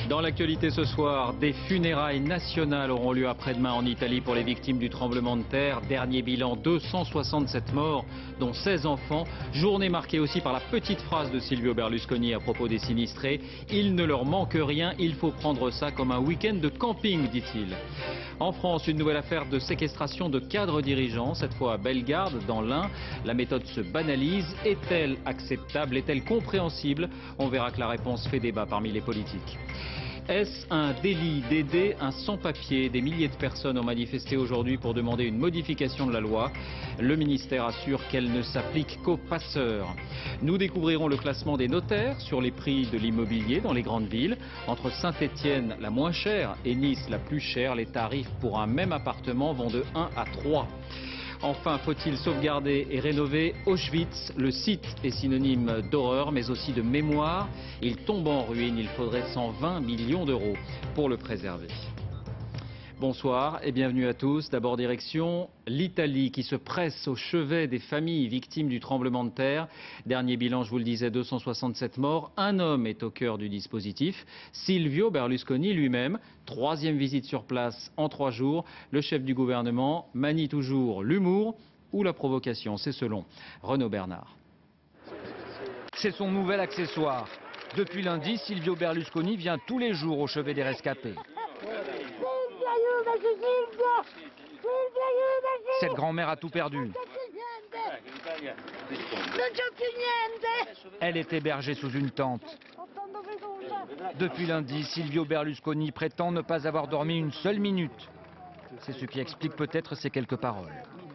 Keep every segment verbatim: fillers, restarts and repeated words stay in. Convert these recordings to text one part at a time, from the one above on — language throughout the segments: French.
Dans l'actualité ce soir, des funérailles nationales auront lieu après-demain en Italie pour les victimes du tremblement de terre. Dernier bilan, deux cent soixante-sept morts, dont seize enfants. Journée marquée aussi par la petite phrase de Silvio Berlusconi à propos des sinistrés. Il ne leur manque rien, il faut prendre ça comme un week-end de camping, dit-il. En France, une nouvelle affaire de séquestration de cadres dirigeants, cette fois à Bellegarde, dans l'Ain. La méthode se banalise. Est-elle acceptable? Est-elle compréhensible? On verra que la réponse fait débat parmi les politiques. Est-ce un délit d'aider un sans-papier? Des milliers de personnes ont manifesté aujourd'hui pour demander une modification de la loi. Le ministère assure qu'elle ne s'applique qu'aux passeurs. Nous découvrirons le classement des notaires sur les prix de l'immobilier dans les grandes villes. Entre Saint-Étienne, la moins chère, et Nice, la plus chère, les tarifs pour un même appartement vont de un à trois. Enfin, faut-il sauvegarder et rénover Auschwitz? Le site est synonyme d'horreur, mais aussi de mémoire. Il tombe en ruine, il faudrait cent vingt millions d'euros pour le préserver. Bonsoir et bienvenue à tous. D'abord direction l'Italie qui se presse au chevet des familles victimes du tremblement de terre. Dernier bilan, je vous le disais, deux cent soixante-sept morts. Un homme est au cœur du dispositif, Silvio Berlusconi lui-même. Troisième visite sur place en trois jours. Le chef du gouvernement manie toujours l'humour ou la provocation, c'est selon Renaud Bernard. C'est son nouvel accessoire. Depuis lundi, Silvio Berlusconi vient tous les jours au chevet des rescapés. Cette grand-mère a tout perdu. Elle est hébergée sous une tente. Depuis lundi, Silvio Berlusconi prétend ne pas avoir dormi une seule minute. C'est ce qui explique peut-être ces quelques paroles.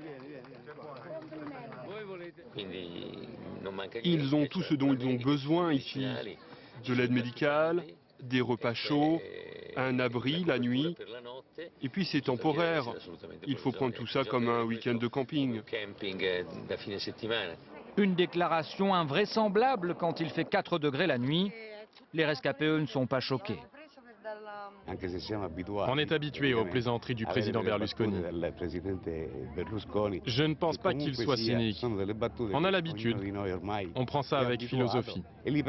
Ils ont tout ce dont ils ont besoin ici. De l'aide médicale, des repas chauds, un abri la nuit. Et puis c'est temporaire. Il faut prendre tout ça comme un week-end de camping. Une déclaration invraisemblable quand il fait quatre degrés la nuit. Les rescapés, eux, ne sont pas choqués. On est habitué aux plaisanteries du président Berlusconi. Je ne pense pas qu'il soit cynique. On a l'habitude. On prend ça avec philosophie.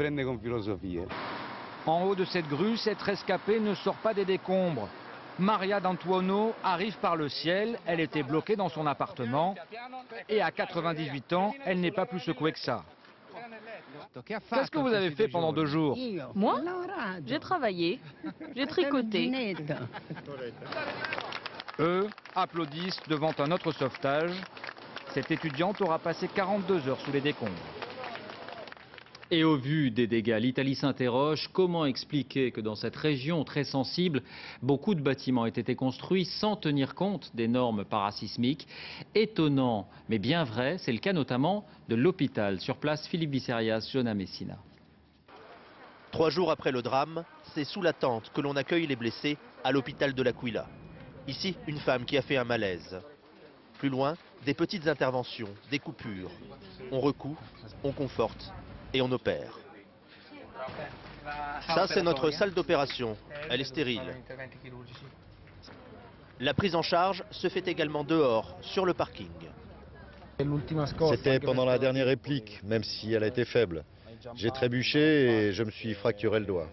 En haut de cette grue, cette rescapée ne sort pas des décombres. Maria D'Antuono arrive par le ciel. Elle était bloquée dans son appartement. Et à quatre-vingt-dix-huit ans, elle n'est pas plus secouée que ça. Qu'est-ce que vous avez fait pendant deux jours? Moi, j'ai travaillé, j'ai tricoté. Eux applaudissent devant un autre sauvetage. Cette étudiante aura passé quarante-deux heures sous les décombres. Et au vu des dégâts, l'Italie s'interroge comment expliquer que dans cette région très sensible, beaucoup de bâtiments aient été construits sans tenir compte des normes parasismiques. Étonnant, mais bien vrai, c'est le cas notamment de l'hôpital. Sur place, Philippe Bisserias, Jonah Messina. Trois jours après le drame, c'est sous la tente que l'on accueille les blessés à l'hôpital de l'Aquila. Ici, une femme qui a fait un malaise. Plus loin, des petites interventions, des coupures. On recoue, on conforte et on opère. Ça, c'est notre salle d'opération. Elle est stérile. La prise en charge se fait également dehors, sur le parking. C'était pendant la dernière réplique, même si elle a été faible. J'ai trébuché et je me suis fracturé le doigt.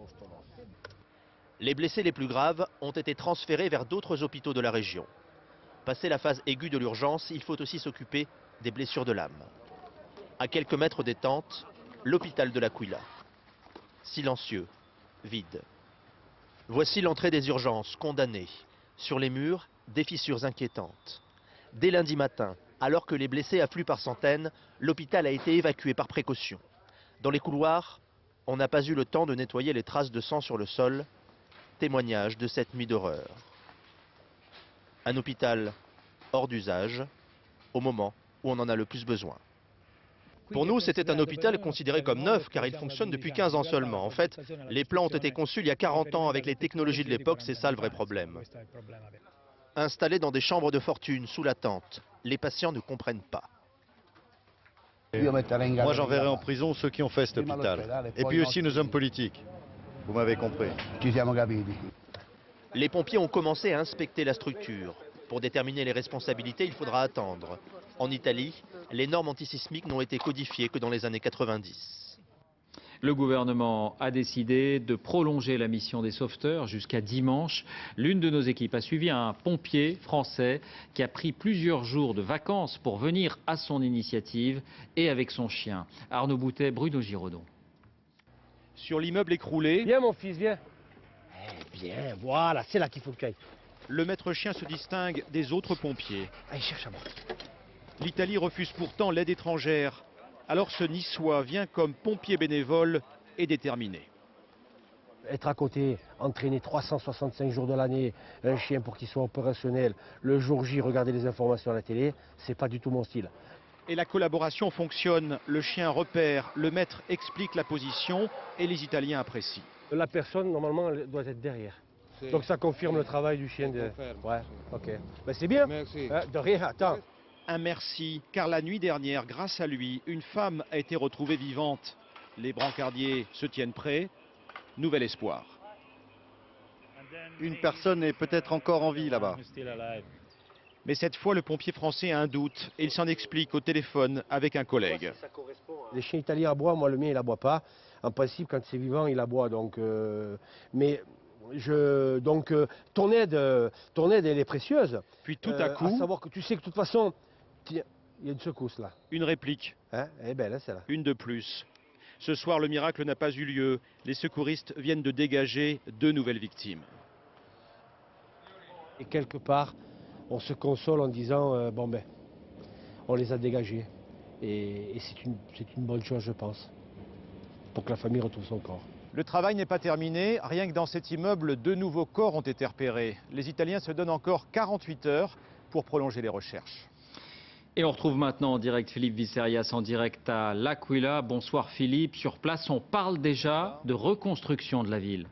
Les blessés les plus graves ont été transférés vers d'autres hôpitaux de la région. Passé la phase aiguë de l'urgence, il faut aussi s'occuper des blessures de l'âme. À quelques mètres des tentes, l'hôpital de l'Aquila. Silencieux, vide. Voici l'entrée des urgences, condamnées. Sur les murs, des fissures inquiétantes. Dès lundi matin, alors que les blessés affluent par centaines, l'hôpital a été évacué par précaution. Dans les couloirs, on n'a pas eu le temps de nettoyer les traces de sang sur le sol. Témoignage de cette nuit d'horreur. Un hôpital hors d'usage, au moment où on en a le plus besoin. Pour nous, c'était un hôpital considéré comme neuf, car il fonctionne depuis quinze ans seulement. En fait, les plans ont été conçus il y a quarante ans avec les technologies de l'époque, c'est ça le vrai problème. Installés dans des chambres de fortune, sous la tente, les patients ne comprennent pas. Moi, j'enverrai en prison ceux qui ont fait cet hôpital. Et puis aussi nos hommes politiques. Vous m'avez compris. Les pompiers ont commencé à inspecter la structure. Pour déterminer les responsabilités, il faudra attendre. En Italie, les normes antisismiques n'ont été codifiées que dans les années quatre-vingt-dix. Le gouvernement a décidé de prolonger la mission des sauveteurs jusqu'à dimanche. L'une de nos équipes a suivi un pompier français qui a pris plusieurs jours de vacances pour venir à son initiative et avec son chien. Arnaud Boutet, Bruno Giraudon. Sur l'immeuble écroulé, viens mon fils, viens. Eh bien, voilà, c'est là qu'il faut que tu ailles. Le maître chien se distingue des autres pompiers. Allez, cherche à moi. L'Italie refuse pourtant l'aide étrangère. Alors ce Niçois vient comme pompier bénévole et déterminé. Être à côté, entraîner trois cent soixante-cinq jours de l'année, un chien pour qu'il soit opérationnel, le jour J, regarder les informations à la télé, c'est pas du tout mon style. Et la collaboration fonctionne. Le chien repère, le maître explique la position et les Italiens apprécient. La personne, normalement, elle doit être derrière. Donc ça confirme le travail du chien. De... Ouais, ok. Ben, c'est bien. Merci. Euh, de rien, attends. Un merci, car la nuit dernière, grâce à lui, une femme a été retrouvée vivante. Les brancardiers se tiennent prêts. Nouvel espoir. Une personne est peut-être encore en vie là-bas. Mais cette fois, le pompier français a un doute et il s'en explique au téléphone avec un collègue. Les chiens italiens aboient, moi le mien il aboie pas. En principe, quand c'est vivant, il aboie. Donc, euh... mais je, donc euh, ton aide, euh, ton aide, elle est précieuse. Puis tout à coup, euh, à savoir que tu sais que de toute façon, tiens, il y a une secousse là. Une réplique. Hein, elle est belle, hein, celle-là. Une de plus. Ce soir, le miracle n'a pas eu lieu. Les secouristes viennent de dégager deux nouvelles victimes. Et quelque part, on se console en disant, euh, bon ben, on les a dégagés. Et, et c'est une, c'est une bonne chose, je pense, pour que la famille retrouve son corps. Le travail n'est pas terminé. Rien que dans cet immeuble, deux nouveaux corps ont été repérés. Les Italiens se donnent encore quarante-huit heures pour prolonger les recherches. Et on retrouve maintenant en direct Philippe Visserias en direct à L'Aquila. Bonsoir Philippe. Sur place, on parle déjà de reconstruction de la ville.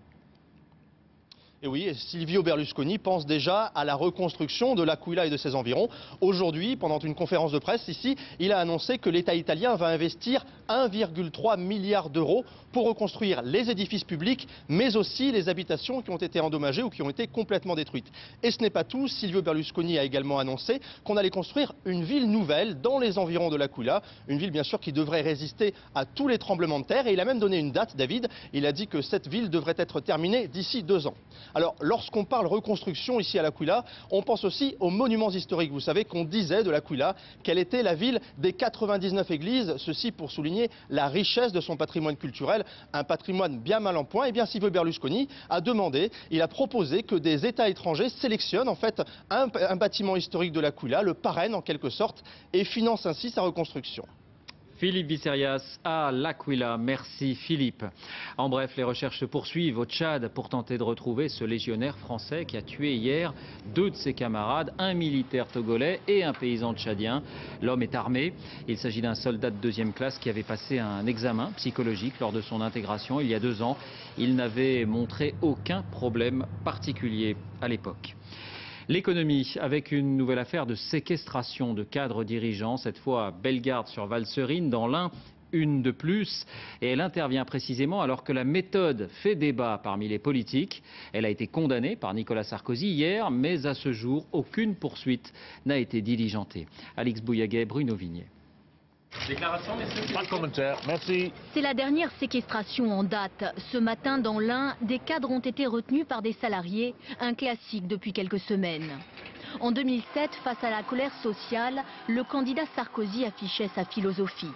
Et oui, Silvio Berlusconi pense déjà à la reconstruction de l'Aquila et de ses environs. Aujourd'hui, pendant une conférence de presse ici, il a annoncé que l'État italien va investir un virgule trois milliard d'euros pour reconstruire les édifices publics, mais aussi les habitations qui ont été endommagées ou qui ont été complètement détruites. Et ce n'est pas tout, Silvio Berlusconi a également annoncé qu'on allait construire une ville nouvelle dans les environs de l'Aquila, une ville bien sûr qui devrait résister à tous les tremblements de terre. Et il a même donné une date, David, il a dit que cette ville devrait être terminée d'ici deux ans. Alors, lorsqu'on parle reconstruction ici à l'Aquila, on pense aussi aux monuments historiques. Vous savez qu'on disait de l'Aquila qu'elle était la ville des quatre-vingt-dix-neuf églises, ceci pour souligner la richesse de son patrimoine culturel, un patrimoine bien mal en point. Et bien Silvio Berlusconi a demandé, il a proposé que des États étrangers sélectionnent en fait un, un bâtiment historique de l'Aquila, le parrainent en quelque sorte, et financent ainsi sa reconstruction. Philippe Visserias à L'Aquila. Merci Philippe. En bref, les recherches se poursuivent au Tchad pour tenter de retrouver ce légionnaire français qui a tué hier deux de ses camarades, un militaire togolais et un paysan tchadien. L'homme est armé. Il s'agit d'un soldat de deuxième classe qui avait passé un examen psychologique lors de son intégration il y a deux ans. Il n'avait montré aucun problème particulier à l'époque. L'économie, avec une nouvelle affaire de séquestration de cadres dirigeants, cette fois à Bellegarde-sur-Valserine, dans l'Ain, une de plus. Et elle intervient précisément alors que la méthode fait débat parmi les politiques. Elle a été condamnée par Nicolas Sarkozy hier, mais à ce jour, aucune poursuite n'a été diligentée. Alix Bouillaguet, Bruno Vignet. Déclaration, messieurs. Pas de commentaire, merci. C'est la dernière séquestration en date. Ce matin, dans l'Ain, des cadres ont été retenus par des salariés, un classique depuis quelques semaines. En deux mille sept, face à la colère sociale, le candidat Sarkozy affichait sa philosophie.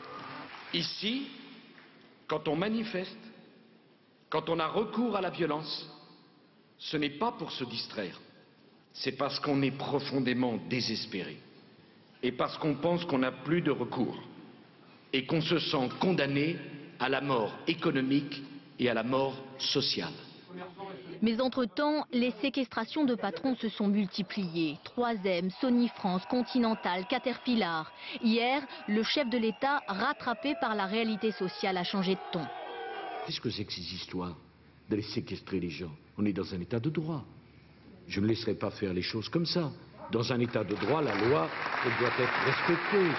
Ici, quand on manifeste, quand on a recours à la violence, ce n'est pas pour se distraire. C'est parce qu'on est profondément désespéré. Et parce qu'on pense qu'on n'a plus de recours. Et qu'on se sent condamné à la mort économique et à la mort sociale. Mais entre-temps, les séquestrations de patrons se sont multipliées. trois M, Sony France, Continental, Caterpillar. Hier, le chef de l'État, rattrapé par la réalité sociale, a changé de ton. Qu'est-ce que c'est que ces histoires d'aller séquestrer les gens? On est dans un état de droit. Je ne laisserai pas faire les choses comme ça. Dans un état de droit, la loi elle doit être respectée.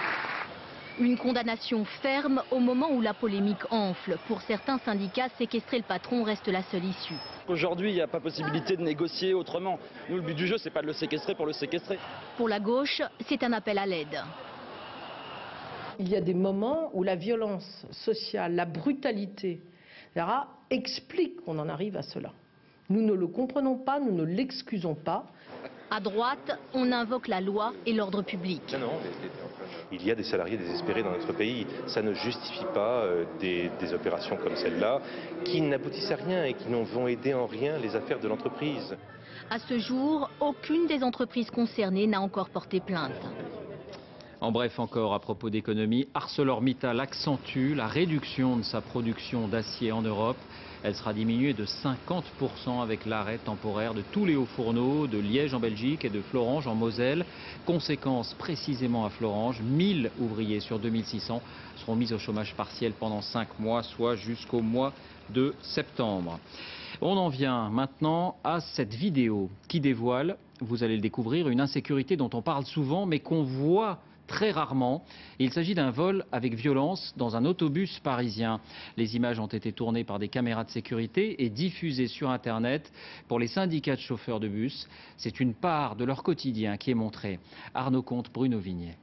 Une condamnation ferme au moment où la polémique enfle. Pour certains syndicats, séquestrer le patron reste la seule issue. Aujourd'hui, il n'y a pas possibilité de négocier autrement. Nous, le but du jeu, c'est pas de le séquestrer pour le séquestrer. Pour la gauche, c'est un appel à l'aide. Il y a des moments où la violence sociale, la brutalité Lara explique qu'on en arrive à cela. Nous ne le comprenons pas, nous ne l'excusons pas. À droite, on invoque la loi et l'ordre public. Il y a des salariés désespérés dans notre pays. Ça ne justifie pas euh, des, des opérations comme celle-là, qui n'aboutissent à rien et qui n'en vont aider en rien les affaires de l'entreprise. À ce jour, aucune des entreprises concernées n'a encore porté plainte. En bref, encore à propos d'économie, ArcelorMittal accentue la réduction de sa production d'acier en Europe. Elle sera diminuée de cinquante pour cent avec l'arrêt temporaire de tous les hauts fourneaux de Liège en Belgique et de Florange en Moselle. Conséquence précisément à Florange, mille ouvriers sur deux mille six cents seront mis au chômage partiel pendant cinq mois, soit jusqu'au mois de septembre. On en vient maintenant à cette vidéo qui dévoile, vous allez le découvrir, une insécurité dont on parle souvent mais qu'on voit très rarement. Il s'agit d'un vol avec violence dans un autobus parisien. Les images ont été tournées par des caméras de sécurité et diffusées sur Internet. Pour les syndicats de chauffeurs de bus, c'est une part de leur quotidien qui est montrée. Arnaud Comte, Bruno Vignet.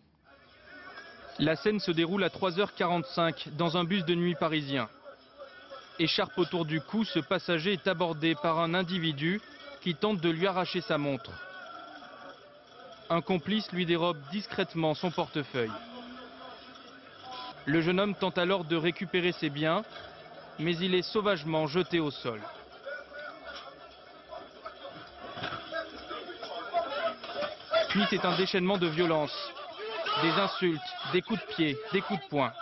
La scène se déroule à trois heures quarante-cinq dans un bus de nuit parisien. Écharpe autour du cou, ce passager est abordé par un individu qui tente de lui arracher sa montre. Un complice lui dérobe discrètement son portefeuille. Le jeune homme tente alors de récupérer ses biens, mais il est sauvagement jeté au sol. Puis c'est un déchaînement de violence. Des insultes, des coups de pied, des coups de poing.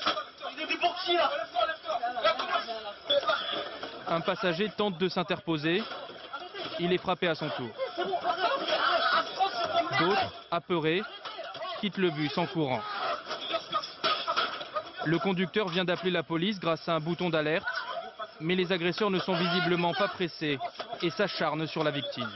Un passager tente de s'interposer. Il est frappé à son tour. D'autres, apeurés, quittent le bus en courant. Le conducteur vient d'appeler la police grâce à un bouton d'alerte, mais les agresseurs ne sont visiblement pas pressés et s'acharnent sur la victime.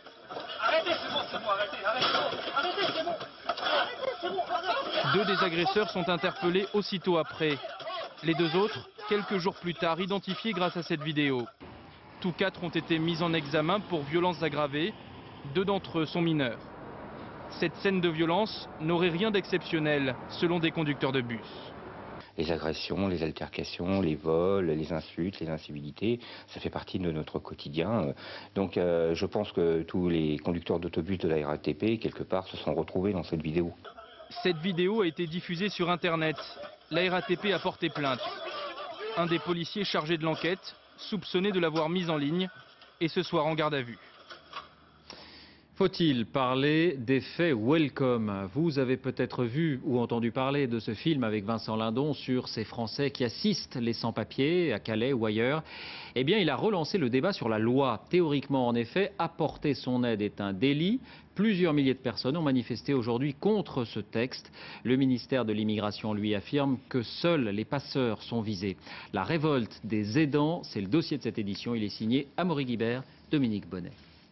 Deux des agresseurs sont interpellés aussitôt après. Les deux autres, quelques jours plus tard, identifiés grâce à cette vidéo. Tous quatre ont été mis en examen pour violences aggravées. Deux d'entre eux sont mineurs. Cette scène de violence n'aurait rien d'exceptionnel, selon des conducteurs de bus. Les agressions, les altercations, les vols, les insultes, les incivilités, ça fait partie de notre quotidien. Donc euh, je pense que tous les conducteurs d'autobus de la R A T P, quelque part, se sont retrouvés dans cette vidéo. Cette vidéo a été diffusée sur Internet. La R A T P a porté plainte. Un des policiers chargés de l'enquête, soupçonné de l'avoir mise en ligne, est ce soir en garde à vue. Faut-il parler des faits Welcome? Vous avez peut-être vu ou entendu parler de ce film avec Vincent Lindon sur ces Français qui assistent les sans-papiers à Calais ou ailleurs. Eh bien, il a relancé le débat sur la loi. Théoriquement, en effet, apporter son aide est un délit. Plusieurs milliers de personnes ont manifesté aujourd'hui contre ce texte. Le ministère de l'Immigration, lui, affirme que seuls les passeurs sont visés. La révolte des aidants, c'est le dossier de cette édition. Il est signé Amaury Guibert, Dominique Bonnet.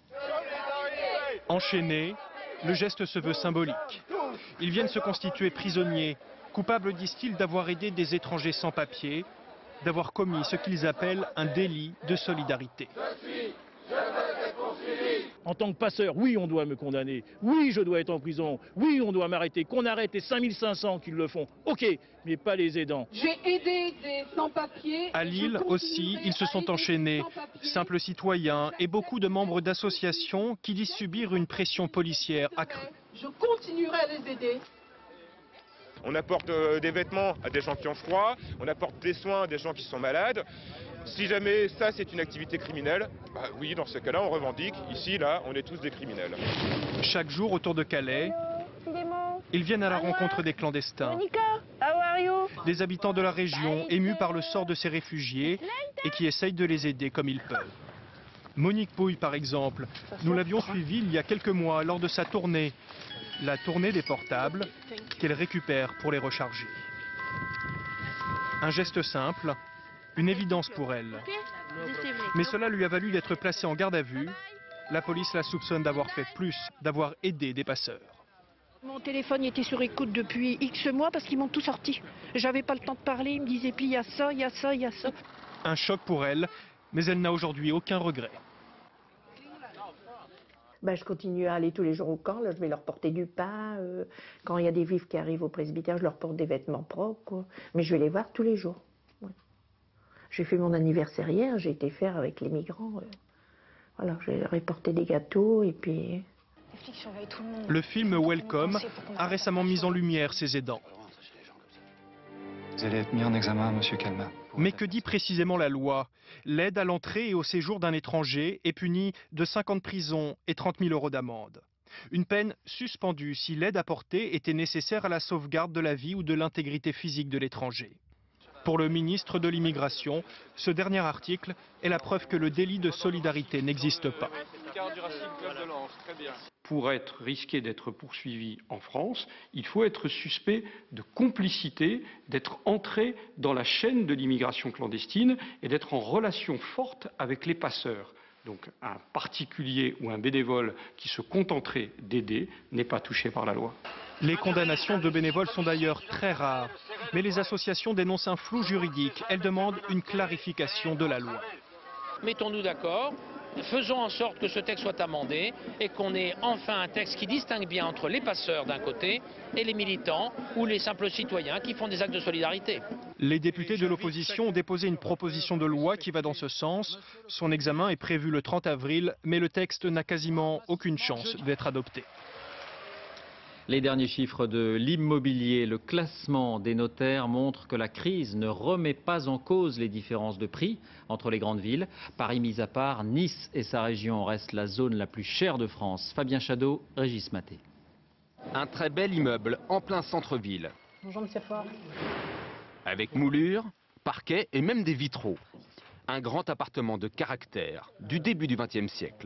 Enchaînés, le geste se veut symbolique. Ils viennent se constituer prisonniers, coupables, disent-ils, d'avoir aidé des étrangers sans papier, d'avoir commis ce qu'ils appellent un délit de solidarité. En tant que passeur, oui, on doit me condamner. Oui, je dois être en prison. Oui, on doit m'arrêter. Qu'on arrête les cinq mille cinq cents qui le font. Ok, mais pas les aidants. J'ai aidé des sans-papiers. À Lille aussi, ils se sont enchaînés. Simples citoyens et beaucoup de membres d'associations qui disent subir une pression policière accrue. Je continuerai à les aider. On apporte euh, des vêtements à des gens qui ont froid, on apporte des soins à des gens qui sont malades. Si jamais ça c'est une activité criminelle, bah oui, dans ce cas-là on revendique, ici là on est tous des criminels. Chaque jour autour de Calais, ils viennent à la rencontre des clandestins, des habitants de la région émus par le sort de ces réfugiés et qui essayent de les aider comme ils peuvent. Monique Pouille par exemple, nous l'avions suivie il y a quelques mois lors de sa tournée, la tournée des portables qu'elle récupère pour les recharger. Un geste simple, une évidence pour elle. Mais cela lui a valu d'être placée en garde à vue. La police la soupçonne d'avoir fait plus, d'avoir aidé des passeurs. Mon téléphone était sur écoute depuis X mois parce qu'ils m'ont tout sorti. J'avais pas le temps de parler, ils me disaient puis il y a ça, il y a ça, il y a ça. Un choc pour elle, mais elle n'a aujourd'hui aucun regret. Ben, je continue à aller tous les jours au camp, là, je vais leur porter du pain. Euh, quand il y a des vifs qui arrivent au presbytère, je leur porte des vêtements propres, quoi. Mais je vais les voir tous les jours. Ouais. J'ai fait mon anniversaire hier, j'ai été faire avec les migrants. Euh, voilà, j'ai réporté des gâteaux et puis... Le film Welcome a récemment mis en lumière ces aidants. Vous allez être mis en examen, monsieur Calma. Mais que dit précisément la loi? L'aide à l'entrée et au séjour d'un étranger est punie de cinq ans de prison et trente mille euros d'amende. Une peine suspendue si l'aide apportée était nécessaire à la sauvegarde de la vie ou de l'intégrité physique de l'étranger. Pour le ministre de l'Immigration, ce dernier article est la preuve que le délit de solidarité n'existe pas. Pour être risqué d'être poursuivi en France, il faut être suspect de complicité, d'être entré dans la chaîne de l'immigration clandestine et d'être en relation forte avec les passeurs. Donc un particulier ou un bénévole qui se contenterait d'aider n'est pas touché par la loi. Les condamnations de bénévoles sont d'ailleurs très rares, mais les associations dénoncent un flou juridique. Elles demandent une clarification de la loi. Mettons-nous d'accord, faisons en sorte que ce texte soit amendé et qu'on ait enfin un texte qui distingue bien entre les passeurs d'un côté et les militants ou les simples citoyens qui font des actes de solidarité. Les députés de l'opposition ont déposé une proposition de loi qui va dans ce sens. Son examen est prévu le trente avril, mais le texte n'a quasiment aucune chance d'être adopté. Les derniers chiffres de l'immobilier, le classement des notaires montre que la crise ne remet pas en cause les différences de prix entre les grandes villes. Paris mis à part, Nice et sa région restent la zone la plus chère de France. Fabien Chadeau, Régis Maté. Un très bel immeuble en plein centre-ville. Bonjour Monsieur Faure. Avec moulures, parquet et même des vitraux. Un grand appartement de caractère du début du vingtième siècle.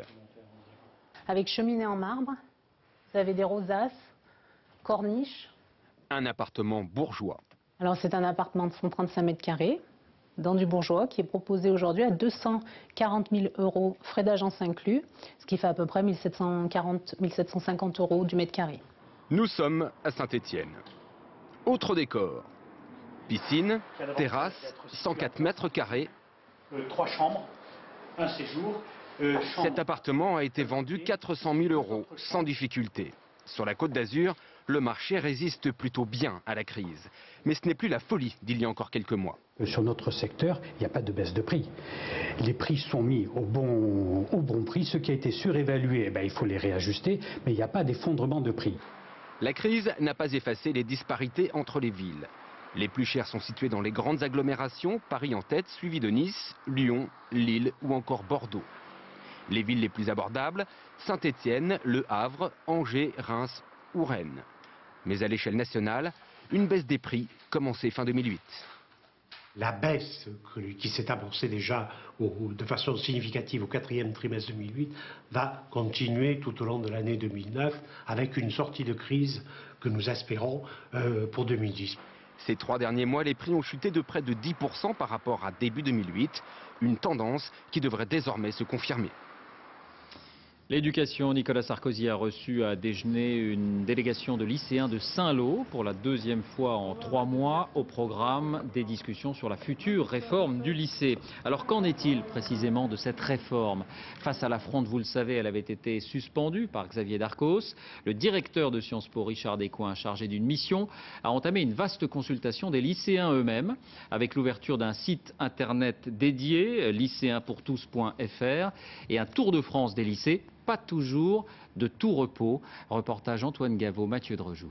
Avec cheminée en marbre, vous avez des rosaces, corniche. Un appartement bourgeois. Alors c'est un appartement de cent trente-cinq mètres carrés, dans du bourgeois, qui est proposé aujourd'hui à deux cent quarante mille euros, frais d'agence inclus, ce qui fait à peu près mille sept cent quarante à mille sept cent cinquante euros du mètre carré. Nous sommes à Saint-Étienne. Autre décor. Piscine, terrasse, cent quatre mètres carrés. Euh, trois chambres, un séjour. Euh, Cet appartement a été vendu quatre cent mille euros, sans difficulté. Sur la Côte d'Azur, le marché résiste plutôt bien à la crise. Mais ce n'est plus la folie d'il y a encore quelques mois. Sur notre secteur, il n'y a pas de baisse de prix. Les prix sont mis au bon, au bon prix. Ce qui a été surévalué, eh ben, il faut les réajuster, mais il n'y a pas d'effondrement de prix. La crise n'a pas effacé les disparités entre les villes. Les plus chers sont situés dans les grandes agglomérations, Paris en tête, suivi de Nice, Lyon, Lille ou encore Bordeaux. Les villes les plus abordables, Saint-Étienne, Le Havre, Angers, Reims ou Rennes. Mais à l'échelle nationale, une baisse des prix commençait fin deux mille huit. La baisse qui s'est amorcée déjà de façon significative au quatrième trimestre deux mille huit va continuer tout au long de l'année deux mille neuf avec une sortie de crise que nous espérons pour deux mille dix. Ces trois derniers mois, les prix ont chuté de près de dix pour cent par rapport à début deux mille huit, une tendance qui devrait désormais se confirmer. L'éducation, Nicolas Sarkozy a reçu à déjeuner une délégation de lycéens de Saint-Lô pour la deuxième fois en trois mois au programme des discussions sur la future réforme du lycée. Alors qu'en est-il précisément de cette réforme? Face à l'affronte, vous le savez, elle avait été suspendue par Xavier Darcos. Le directeur de Sciences Po, Richard Descoings, chargé d'une mission, a entamé une vaste consultation des lycéens eux-mêmes avec l'ouverture d'un site internet dédié, lycéens pour tous point F R, et un tour de France des lycées. Pas toujours de tout repos. Reportage Antoine Gaveau, Mathieu Drejoux.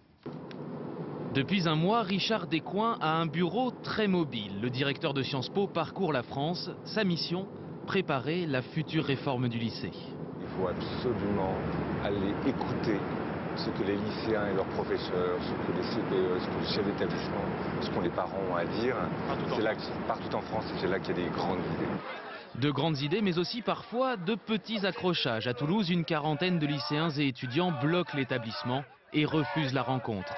Depuis un mois, Richard Descoings a un bureau très mobile. Le directeur de Sciences Po parcourt la France. Sa mission, préparer la future réforme du lycée. Il faut absolument aller écouter ce que les lycéens et leurs professeurs, ce que les C P E, ce que les chefs d'établissement, ce qu'ont les parents ont à dire. C'est là que, partout en France, c'est là qu'il y a des grandes idées. De grandes idées, mais aussi parfois de petits accrochages. À Toulouse, une quarantaine de lycéens et étudiants bloquent l'établissement et refusent la rencontre.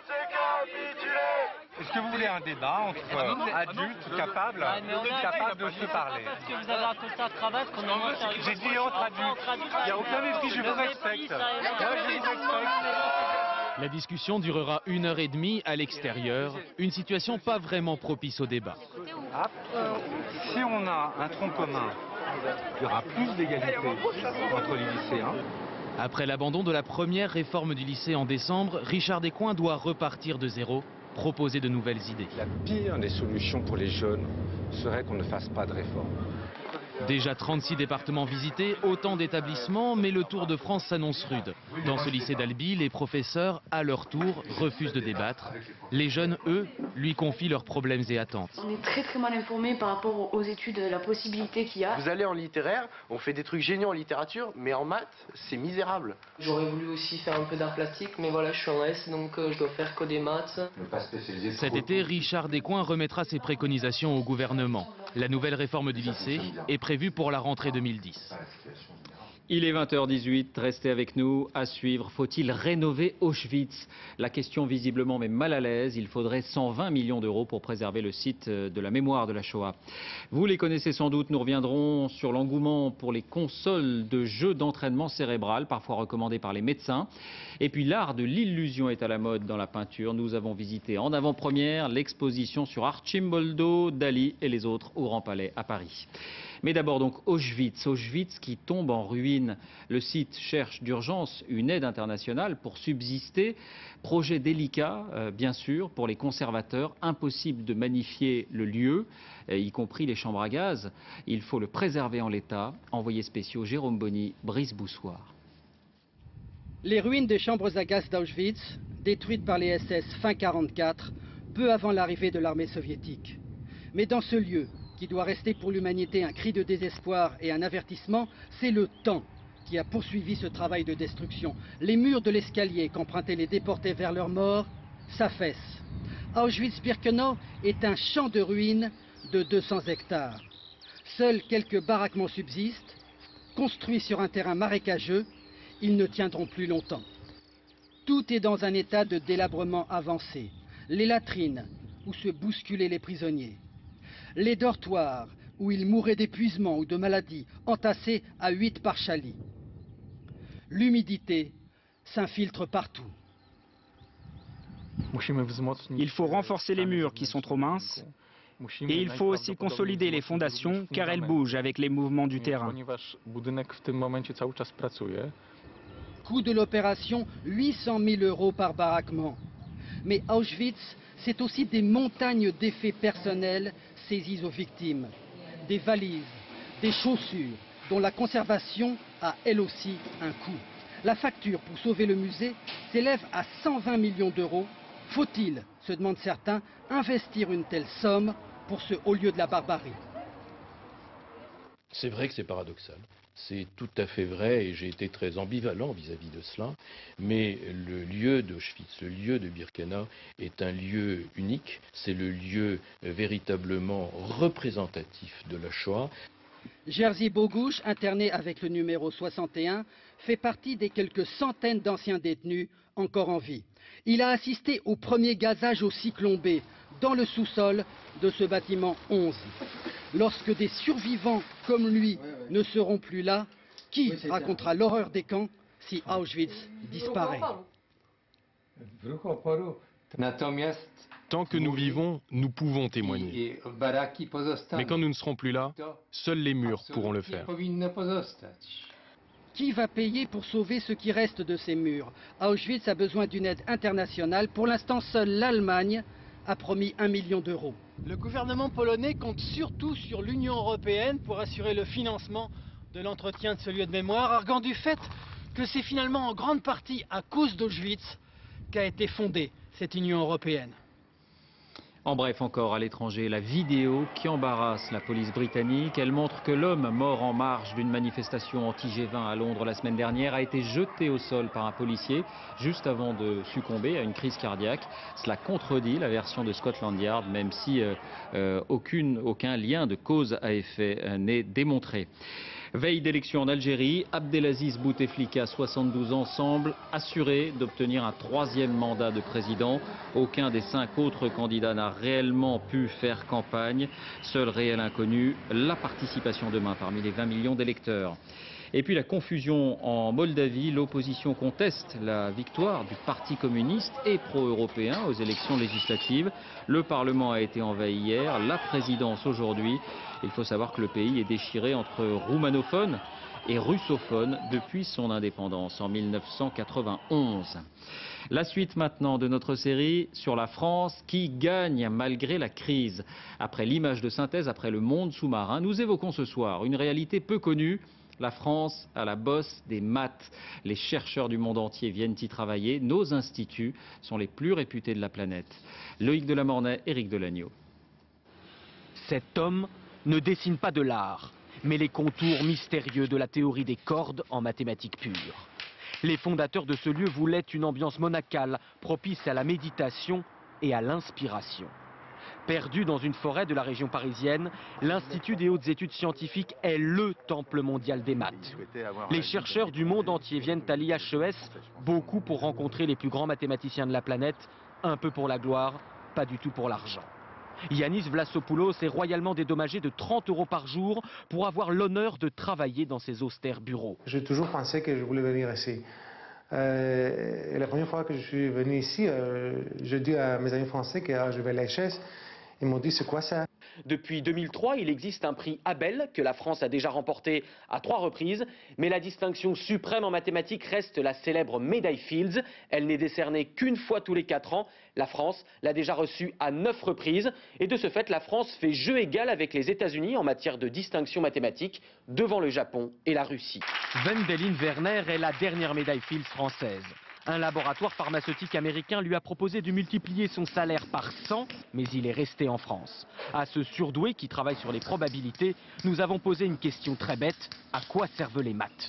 Est-ce que vous voulez un débat entre ah non, adultes ah capables, ah capables de se parler? Parce que vous avez un costard cravate qu'on a moins sérieux. J'ai dit entre adultes. Il n'y a aucun mépris, je vous respecte. Moi, je vous respecte. La discussion durera une heure et demie à l'extérieur, une situation pas vraiment propice au débat. Ah, euh, si on a un tronc commun, il y aura plus d'égalité entre les lycéens. Après l'abandon de la première réforme du lycée en décembre, Richard Descoings doit repartir de zéro proposer de nouvelles idées. La pire des solutions pour les jeunes serait qu'on ne fasse pas de réforme. Déjà trente-six départements visités, autant d'établissements, mais le Tour de France s'annonce rude. Dans ce lycée d'Albi, les professeurs, à leur tour, refusent de débattre. Les jeunes, eux, lui confient leurs problèmes et attentes. On est très très mal informés par rapport aux études, la possibilité qu'il y a. Vous allez en littéraire, on fait des trucs géniaux en littérature, mais en maths, c'est misérable. J'aurais voulu aussi faire un peu d'art plastique, mais voilà, je suis en S, donc euh, je dois faire que des maths. Cet été, Richard Descoings remettra ses préconisations au gouvernement. La nouvelle réforme du lycée est prévue pour la rentrée deux mille dix. Il est vingt heures dix-huit, restez avec nous. À suivre, faut-il rénover Auschwitz? La question visiblement met mal à l'aise. Il faudrait cent vingt millions d'euros pour préserver le site de la mémoire de la Shoah. Vous les connaissez sans doute, nous reviendrons sur l'engouement pour les consoles de jeux d'entraînement cérébral, parfois recommandées par les médecins. Et puis l'art de l'illusion est à la mode dans la peinture. Nous avons visité en avant-première l'exposition sur Arcimboldo, Dali et les autres au Grand Palais à Paris. Mais d'abord donc Auschwitz, Auschwitz qui tombe en ruine. Le site cherche d'urgence une aide internationale pour subsister. Projet délicat, euh, bien sûr, pour les conservateurs. Impossible de magnifier le lieu, euh, y compris les chambres à gaz. Il faut le préserver en l'état. Envoyés spéciaux Jérôme Bonny, Brice Boussoir. Les ruines des chambres à gaz d'Auschwitz, détruites par les S S fin quarante-quatre, peu avant l'arrivée de l'armée soviétique. Mais dans ce lieu, qui doit rester pour l'humanité un cri de désespoir et un avertissement, c'est le temps qui a poursuivi ce travail de destruction. Les murs de l'escalier qu'empruntaient les déportés vers leur mort s'affaissent. Auschwitz-Birkenau est un champ de ruines de deux cents hectares. Seuls quelques baraquements subsistent. Construits sur un terrain marécageux, ils ne tiendront plus longtemps. Tout est dans un état de délabrement avancé. Les latrines, où se bousculaient les prisonniers. Les dortoirs, où ils mouraient d'épuisement ou de maladie, entassés à huit par chalit. L'humidité s'infiltre partout. Il faut renforcer les murs qui sont trop minces. Et il faut aussi consolider les fondations car elles bougent avec les mouvements du terrain. Coût de l'opération, huit cent mille euros par baraquement. Mais Auschwitz, c'est aussi des montagnes d'effets personnels saisis aux victimes. Des valises, des chaussures, dont la conservation a elle aussi un coût. La facture pour sauver le musée s'élève à cent vingt millions d'euros. Faut-il, se demandent certains, investir une telle somme pour ce haut lieu de la barbarie? C'est vrai que c'est paradoxal. C'est tout à fait vrai et j'ai été très ambivalent vis-à-vis de cela. Mais le lieu d'Auschwitz, le lieu de Birkenau est un lieu unique. C'est le lieu véritablement représentatif de la Shoah. Jerzy Bogouche, interné avec le numéro soixante et un, fait partie des quelques centaines d'anciens détenus encore en vie. Il a assisté au premier gazage au Cyclone B, dans le sous-sol de ce bâtiment onze. Lorsque des survivants comme lui ne seront plus là, qui racontera l'horreur des camps si Auschwitz disparaît? Tant que nous vivons, nous pouvons témoigner. Mais quand nous ne serons plus là, seuls les murs pourront le faire. Qui va payer pour sauver ce qui reste de ces murs? Auschwitz a besoin d'une aide internationale. Pour l'instant, seule l'Allemagne a promis un million d'euros. Le gouvernement polonais compte surtout sur l'Union européenne pour assurer le financement de l'entretien de ce lieu de mémoire, arguant du fait que c'est finalement en grande partie à cause d'Auschwitz qu'a été fondée cette Union européenne. En bref, encore à l'étranger, la vidéo qui embarrasse la police britannique. Elle montre que l'homme mort en marge d'une manifestation anti-G vingt à Londres la semaine dernière a été jeté au sol par un policier juste avant de succomber à une crise cardiaque. Cela contredit la version de Scotland Yard, même si euh, euh, aucune, aucun lien de cause à effet euh, n'est démontré. Veille d'élection en Algérie, Abdelaziz Bouteflika, soixante-douze ans, semble assuré d'obtenir un troisième mandat de président. Aucun des cinq autres candidats n'a réellement pu faire campagne. Seul réel inconnu, la participation demain parmi les vingt millions d'électeurs. Et puis la confusion en Moldavie, l'opposition conteste la victoire du Parti communiste et pro-européen aux élections législatives. Le Parlement a été envahi hier, la présidence aujourd'hui. Il faut savoir que le pays est déchiré entre roumanophones et russophones depuis son indépendance en mille neuf cent quatre-vingt-onze. La suite maintenant de notre série sur la France qui gagne malgré la crise. Après l'image de synthèse, après le monde sous-marin, nous évoquons ce soir une réalité peu connue. La France à la bosse des maths. Les chercheurs du monde entier viennent y travailler. Nos instituts sont les plus réputés de la planète. Loïc Delamornay, Éric Delagneau. Cet homme ne dessine pas de l'art, mais les contours mystérieux de la théorie des cordes en mathématiques pures. Les fondateurs de ce lieu voulaient une ambiance monacale, propice à la méditation et à l'inspiration. Perdu dans une forêt de la région parisienne, l'Institut des hautes études scientifiques est le temple mondial des maths. Les chercheurs du monde entier viennent à l'I H E S, beaucoup pour rencontrer les plus grands mathématiciens de la planète, un peu pour la gloire, pas du tout pour l'argent. Yanis Vlassopoulos est royalement dédommagé de trente euros par jour pour avoir l'honneur de travailler dans ces austères bureaux. J'ai toujours pensé que je voulais venir ici. Euh, et la première fois que je suis venu ici, euh, j'ai dit à mes amis français que ah, je vais à l'H S. Ils m'ont dit c'est quoi ça? Depuis deux mille trois, il existe un prix Abel que la France a déjà remporté à trois reprises, mais la distinction suprême en mathématiques reste la célèbre médaille Fields. Elle n'est décernée qu'une fois tous les quatre ans. La France l'a déjà reçue à neuf reprises et de ce fait, la France fait jeu égal avec les États-Unis en matière de distinction mathématique devant le Japon et la Russie. Wendelin Werner est la dernière médaille Fields française. Un laboratoire pharmaceutique américain lui a proposé de multiplier son salaire par cent, mais il est resté en France. À ce surdoué qui travaille sur les probabilités, nous avons posé une question très bête. À quoi servent les maths?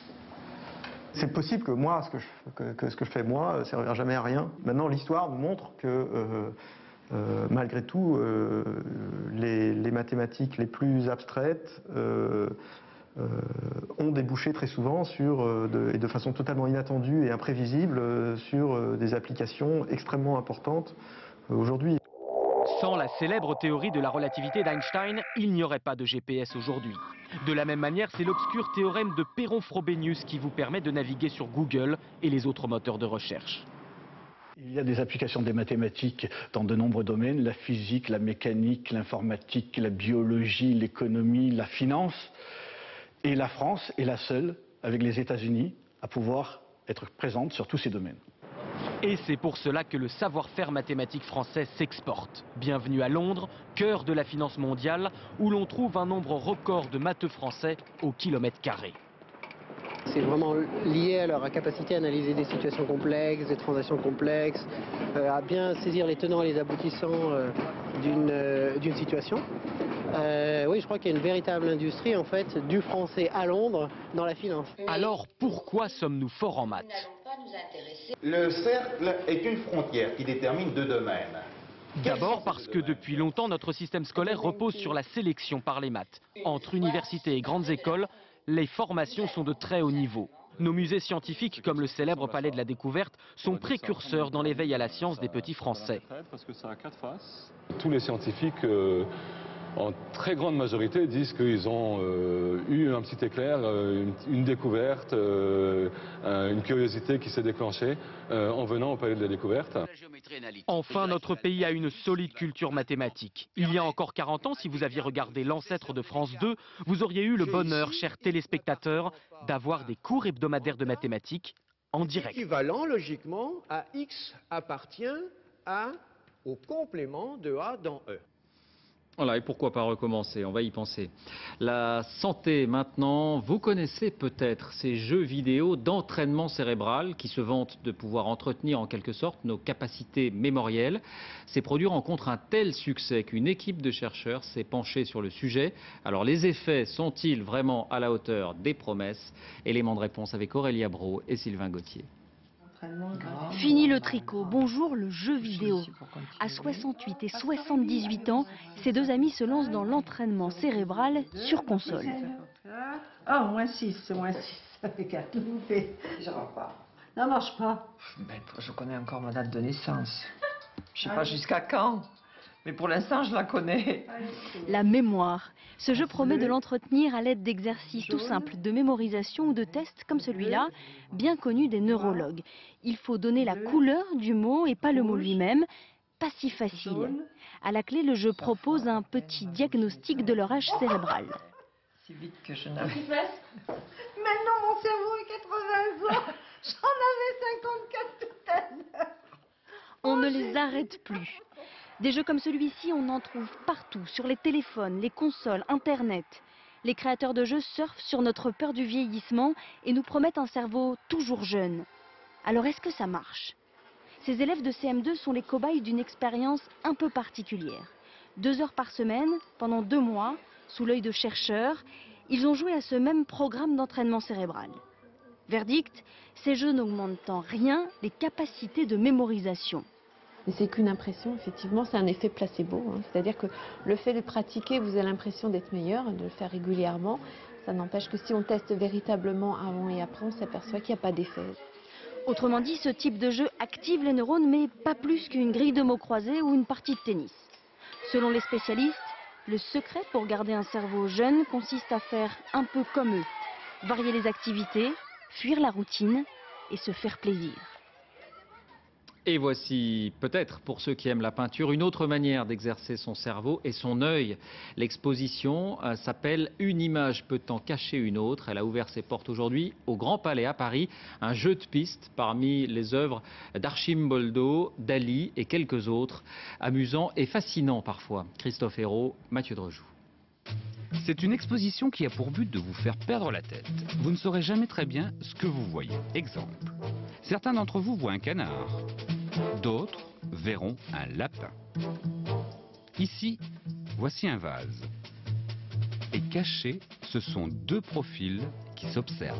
C'est possible que moi, ce que, je, que, que ce que je fais moi, ne servira jamais à rien. Maintenant, l'histoire nous montre que, euh, euh, malgré tout, euh, les, les mathématiques les plus abstraites euh, Euh, ont débouché très souvent sur, euh, de, et de façon totalement inattendue et imprévisible euh, sur euh, des applications extrêmement importantes euh, aujourd'hui. Sans la célèbre théorie de la relativité d'Einstein, il n'y aurait pas de G P S aujourd'hui. De la même manière, c'est l'obscur théorème de Perron-Frobenius qui vous permet de naviguer sur Google et les autres moteurs de recherche. Il y a des applications des mathématiques dans de nombreux domaines, la physique, la mécanique, l'informatique, la biologie, l'économie, la finance. Et la France est la seule, avec les États-Unis, à pouvoir être présente sur tous ces domaines. Et c'est pour cela que le savoir-faire mathématique français s'exporte. Bienvenue à Londres, cœur de la finance mondiale, où l'on trouve un nombre record de matheux français au kilomètre carré. C'est vraiment lié à leur capacité à analyser des situations complexes, des transactions complexes, euh, à bien saisir les tenants et les aboutissants euh, d'une euh, d'une situation. Euh, oui, je crois qu'il y a une véritable industrie en fait du français à Londres dans la finance. Alors pourquoi sommes-nous forts en maths? Le cercle est une frontière qui détermine deux domaines. D'abord parce que depuis longtemps notre système scolaire repose sur la sélection par les maths. Entre universités et grandes écoles, les formations sont de très haut niveau. Nos musées scientifiques, comme le célèbre Palais de la Découverte, sont précurseurs dans l'éveil à la science des petits Français. Tous les scientifiques, euh, en très grande majorité, disent qu'ils ont euh, eu un petit éclair, euh, une, une découverte, euh, une curiosité qui s'est déclenchée euh, en venant au Palais de la Découverte. Enfin, notre pays a une solide culture mathématique. Il y a encore quarante ans, si vous aviez regardé l'ancêtre de France deux, vous auriez eu le bonheur, chers téléspectateurs, d'avoir des cours hebdomadaires de mathématiques en direct. L'équivalent, logiquement, à X appartient à, au complément de A dans E. Voilà, et pourquoi pas recommencer, on va y penser. La santé maintenant, vous connaissez peut-être ces jeux vidéo d'entraînement cérébral qui se vantent de pouvoir entretenir en quelque sorte nos capacités mémorielles. Ces produits rencontrent un tel succès qu'une équipe de chercheurs s'est penchée sur le sujet. Alors les effets sont-ils vraiment à la hauteur des promesses? Élément de réponse avec Aurélia Brault et Sylvain Gauthier. Fini le tricot, bonjour le jeu vidéo. À soixante-huit et soixante-dix-huit ans, ces deux amis se lancent dans l'entraînement cérébral sur console. Ah, oh, moins six, moins six, ça fait quatre bouffées. Je vois pas. Ça marche pas. Ben, je connais encore ma date de naissance. Je sais pas jusqu'à quand, mais pour l'instant, je la connais. La mémoire. Ce jeu promet de l'entretenir à l'aide d'exercices tout simples de mémorisation ou de tests comme celui-là, bien connu des neurologues. Il faut donner la couleur du mot et pas le mot lui-même. Pas si facile. À la clé, le jeu propose un petit diagnostic de leur âge cérébral. Si vite que je n'avais... Maintenant, mon cerveau est quatre-vingts ans. J'en avais cinquante-quatre. On ne les arrête plus. Des jeux comme celui-ci, on en trouve partout, sur les téléphones, les consoles, Internet. Les créateurs de jeux surfent sur notre peur du vieillissement et nous promettent un cerveau toujours jeune. Alors est-ce que ça marche? Ces élèves de C M deux sont les cobayes d'une expérience un peu particulière. Deux heures par semaine, pendant deux mois, sous l'œil de chercheurs, ils ont joué à ce même programme d'entraînement cérébral. Verdict, ces jeux n'augmentent en rien les capacités de mémorisation. Mais c'est qu'une impression, effectivement, c'est un effet placebo. Hein. C'est-à-dire que le fait de pratiquer, vous avez l'impression d'être meilleur, de le faire régulièrement. Ça n'empêche que si on teste véritablement avant et après, on s'aperçoit qu'il n'y a pas d'effet. Autrement dit, ce type de jeu active les neurones, mais pas plus qu'une grille de mots croisés ou une partie de tennis. Selon les spécialistes, le secret pour garder un cerveau jeune consiste à faire un peu comme eux. Varier les activités, fuir la routine et se faire plaisir. Et voici peut-être pour ceux qui aiment la peinture une autre manière d'exercer son cerveau et son œil. L'exposition euh, s'appelle « Une image peut en cacher une autre ». Elle a ouvert ses portes aujourd'hui au Grand Palais à Paris. Un jeu de piste parmi les œuvres d'Archimboldo, Dali et quelques autres. Amusant et fascinant parfois. Christophe Hérault, Mathieu Drejoux. C'est une exposition qui a pour but de vous faire perdre la tête. Vous ne saurez jamais très bien ce que vous voyez. Exemple. Certains d'entre vous voient un canard. D'autres verront un lapin. Ici, voici un vase. Et cachés, ce sont deux profils qui s'observent.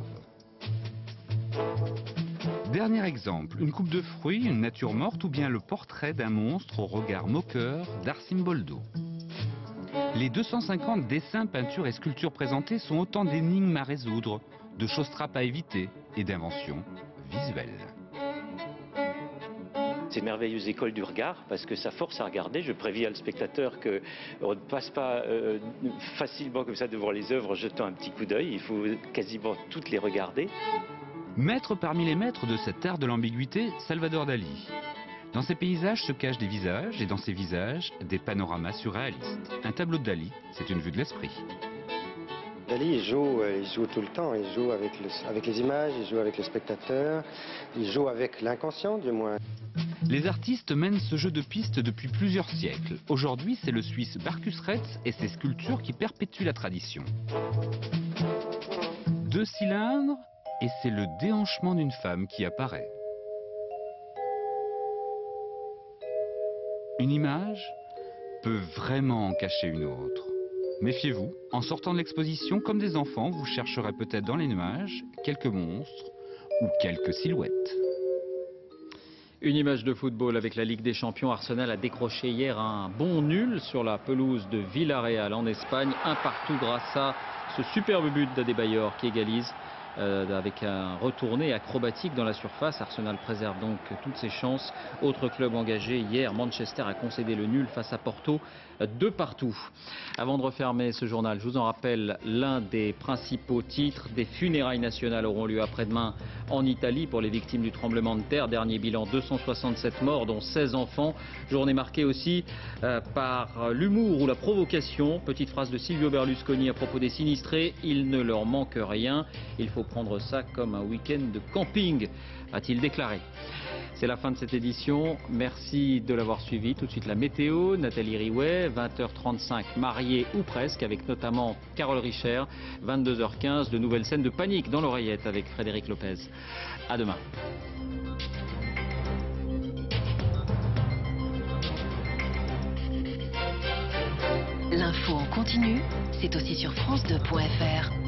Dernier exemple, une coupe de fruits, une nature morte ou bien le portrait d'un monstre au regard moqueur d'Archimboldo. Les deux cent cinquante dessins, peintures et sculptures présentés sont autant d'énigmes à résoudre, de choses-trappes à éviter et d'inventions visuelles. C'est une merveilleuse école du regard parce que ça force à regarder. Je préviens le spectateur qu'on ne passe pas euh, facilement comme ça devant les œuvres en jetant un petit coup d'œil. Il faut quasiment toutes les regarder. Maître parmi les maîtres de cet art de l'ambiguïté, Salvador Dali. Dans ces paysages se cachent des visages et dans ces visages, des panoramas surréalistes. Un tableau de Dali, c'est une vue de l'esprit. Dali, il joue, il joue tout le temps, il joue avec, le, avec les images, il joue avec le spectateur, il joue avec l'inconscient du moins. Les artistes mènent ce jeu de piste depuis plusieurs siècles. Aujourd'hui, c'est le Suisse Barkus Retz et ses sculptures qui perpétuent la tradition. Deux cylindres et c'est le déhanchement d'une femme qui apparaît. Une image peut vraiment en cacher une autre. Méfiez-vous, en sortant de l'exposition, comme des enfants, vous chercherez peut-être dans les nuages quelques monstres ou quelques silhouettes. Une image de football avec la Ligue des Champions. Arsenal a décroché hier un bon nul sur la pelouse de Villarreal en Espagne. Un partout grâce à ce superbe but d'Adebayor qui égalise. Euh, avec un retourné acrobatique dans la surface. Arsenal préserve donc toutes ses chances. Autre club engagé hier, Manchester a concédé le nul face à Porto, de partout. Avant de refermer ce journal, je vous en rappelle l'un des principaux titres. Des funérailles nationales auront lieu après-demain en Italie pour les victimes du tremblement de terre. Dernier bilan, deux cent soixante-sept morts, dont seize enfants. Journée marquée aussi euh, par l'humour ou la provocation. Petite phrase de Silvio Berlusconi à propos des sinistrés. Il ne leur manque rien. Il faut prendre ça comme un week-end de camping, a-t-il déclaré. C'est la fin de cette édition. Merci de l'avoir suivi. Tout de suite la météo, Nathalie Riouet, vingt heures trente-cinq, mariée ou presque, avec notamment Carole Richer. vingt-deux heures quinze, de nouvelles scènes de panique dans l'oreillette avec Frédéric Lopez. À demain. L'info en continu, c'est aussi sur France deux point F R.